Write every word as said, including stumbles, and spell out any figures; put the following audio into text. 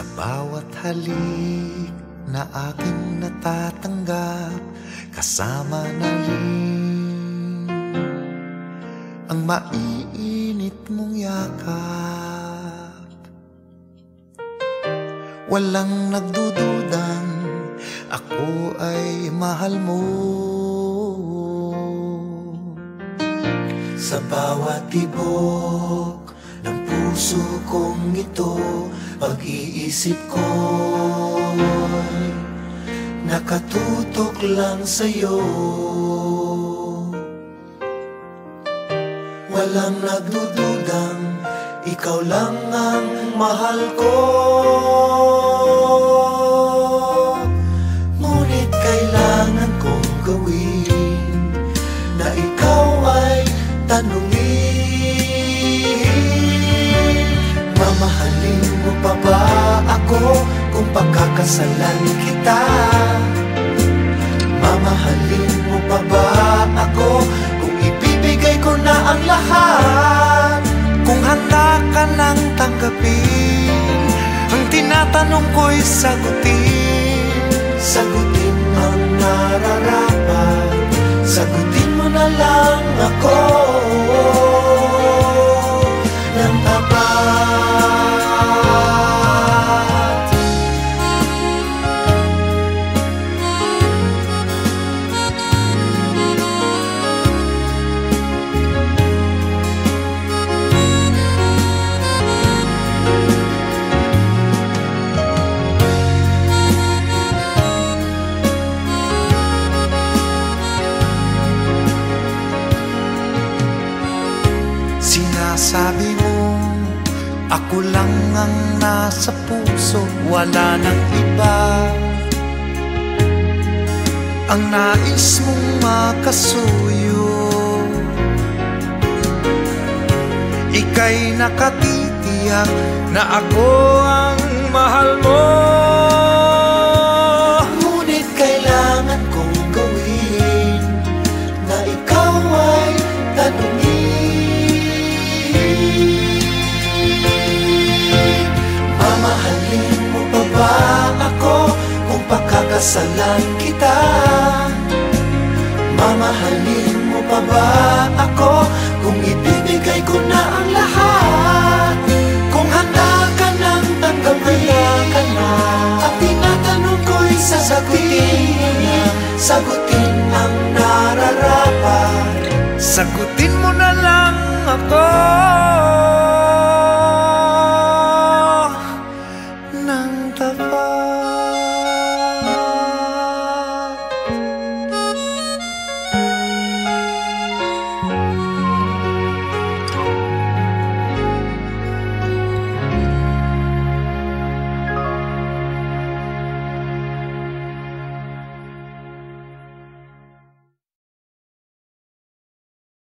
bawat halik na aking natatanggap, kasama na rin ang maiinit mong yakap. Walang nagdududang ako ay mahal mo. Sa bawat tibok ng puso kong ito, pag-iisip ko'y nakatutok lang sa'yo. Walang nagdududang ikaw lang ang mahal ko. Ngunit kailangan kong gawin na ikaw ay tanungin. Mamahalin mo pa ba ako kung pagkakasalan kita? Mamahalin mo pa ba ako kung ibibigay ko na ang lahat? Kung handa ka nang tanggapin ang tinatanong ko'y sagutin. Sagutin ang nararapat, sagutin mo na lang ako ng tapat. Sinasabi mo ako lang ang nasa puso, wala nang iba. Ang nais mong makasuyo, ika'y nakatitiyak na ako ang mahal mo. Ngunit kailangan kong gawin na ikaw ay tanungin. Mamahalin mo pa ba ako kung pagkakasalan kita? Mamahalin mo pa ba ako kung ibibigay ko na ang lahat? Kung handa ka nang tanggapin ang tinatanong ko'y sasagutin. Sagutin ang nararapat, sagutin mo na lang ako.